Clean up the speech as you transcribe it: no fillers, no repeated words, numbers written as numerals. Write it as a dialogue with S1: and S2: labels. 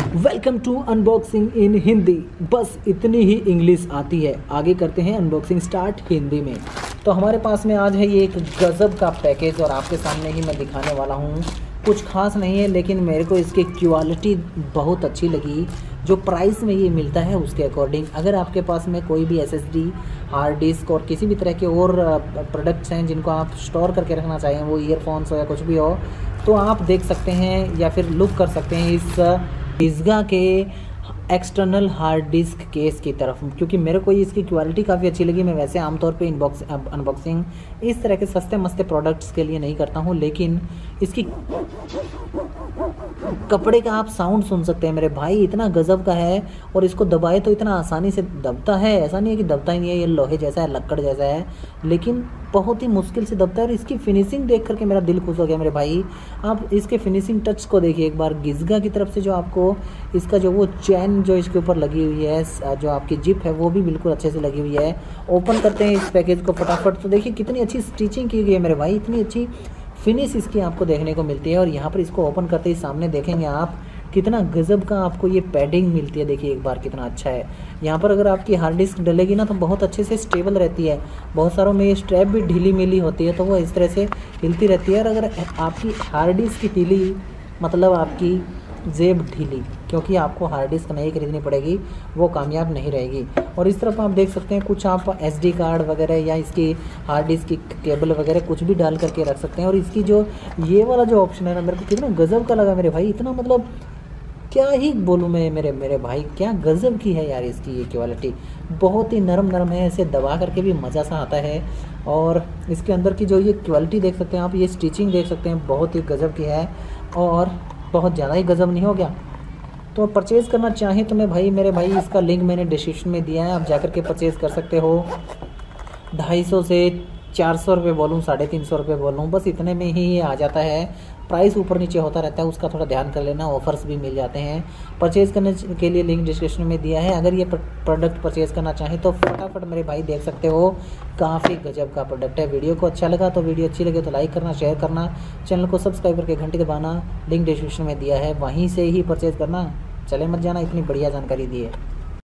S1: Welcome to unboxing in Hindi. बस इतनी ही English आती है। आगे करते हैं अनबॉक्सिंग स्टार्ट हिंदी में। तो हमारे पास में आज है ये एक गज़ब का पैकेज और आपके सामने ही मैं दिखाने वाला हूँ। कुछ खास नहीं है, लेकिन मेरे को इसकी क्वालिटी बहुत अच्छी लगी। जो प्राइस में ये मिलता है उसके अकॉर्डिंग, अगर आपके पास में कोई भी एसएसडी, हार्ड डिस्क और किसी भी तरह के और प्रोडक्ट्स हैं जिनको आप स्टोर करके रखना चाहें, वो ईयरफोन्स हो या कुछ भी हो, तो आप देख सकते हैं या फिर लुक कर सकते हैं इस डिस्गा के एक्सटर्नल हार्ड डिस्क केस की तरफ, क्योंकि मेरे को इसकी क्वालिटी काफ़ी अच्छी लगी। मैं वैसे आमतौर पे अनबॉक्सिंग इस तरह के सस्ते मस्ते प्रोडक्ट्स के लिए नहीं करता हूँ, लेकिन इसकी कपड़े का आप साउंड सुन सकते हैं मेरे भाई, इतना गजब का है। और इसको दबाए तो इतना आसानी से दबता है, ऐसा नहीं है कि दबता ही नहीं है, ये लोहे जैसा है, लक्कड़ जैसा है, लेकिन बहुत ही मुश्किल से दबता है। और इसकी फिनिशिंग देख करके मेरा दिल खुश हो गया मेरे भाई। आप इसके फिनिशिंग टच को देखिए एक बार। डिस्गा की तरफ से जो आपको इसका जो वो चैन जो इसके ऊपर लगी हुई है, जो आपकी जिप है, वो भी बिल्कुल अच्छे से लगी हुई है। ओपन करते हैं इस पैकेज को फटाफट, तो देखिए कितनी अच्छी स्टिचिंग की गई है मेरे भाई, इतनी अच्छी फिनिश इसकी आपको देखने को मिलती है। और यहाँ पर इसको ओपन करते ही सामने देखेंगे आप कितना गजब का आपको ये पैडिंग मिलती है। देखिए एक बार कितना अच्छा है। यहाँ पर अगर आपकी हार्ड डिस्क डलेगी ना तो बहुत अच्छे से स्टेबल रहती है। बहुत सारों में ये स्ट्रैप भी ढीली मिली होती है, तो वो इस तरह से हिलती रहती है। और अगर आपकी हार्ड डिस्क ढीली मतलब आपकी जेब ढीली, क्योंकि आपको हार्ड डिस्क नहीं खरीदनी पड़ेगी, वो कामयाब नहीं रहेगी। और इस तरफ आप देख सकते हैं कुछ आप एसडी कार्ड वगैरह या इसकी हार्ड डिस्क की केबल वगैरह कुछ भी डाल करके रख सकते हैं। और इसकी जो ये वाला जो ऑप्शन है ना, मेरे को कितना गजब का लगा मेरे भाई, इतना मतलब क्या ही बोलूँ मैं मेरे भाई, क्या गजब की है यार इसकी ये क्वालिटी। बहुत ही नरम नरम है, इसे दबा करके भी मज़ा सा आता है। और इसके अंदर की जो ये क्वालिटी देख सकते हैं आप, ये स्टिचिंग देख सकते हैं, बहुत ही गजब की है। और बहुत ज़्यादा ही गजब नहीं हो गया? तो परचेज़ करना चाहें तो मेरे भाई इसका लिंक मैंने डिस्क्रिप्शन में दिया है, आप जाकर के परचेज़ कर सकते हो। 250 से 400 रुपये बोलूँ, 350 रुपये बोलूँ, बस इतने में ही ये आ जाता है। प्राइस ऊपर नीचे होता रहता है, उसका थोड़ा ध्यान कर लेना। ऑफर्स भी मिल जाते हैं। परचेज़ करने के लिए लिंक डिस्क्रिप्शन में दिया है। अगर ये प्रोडक्ट परचेज़ करना चाहें तो फटाफट मेरे भाई देख सकते हो, काफ़ी गजब का प्रोडक्ट है। वीडियो को अच्छा लगा तो वीडियो अच्छी लगे तो लाइक करना, शेयर करना, चैनल को सब्सक्राइब करके घंटी दबाना। लिंक डिस्क्रिप्शन में दिया है, वहीं से ही परचेज़ करना, चले मत जाना, इतनी बढ़िया जानकारी दी है।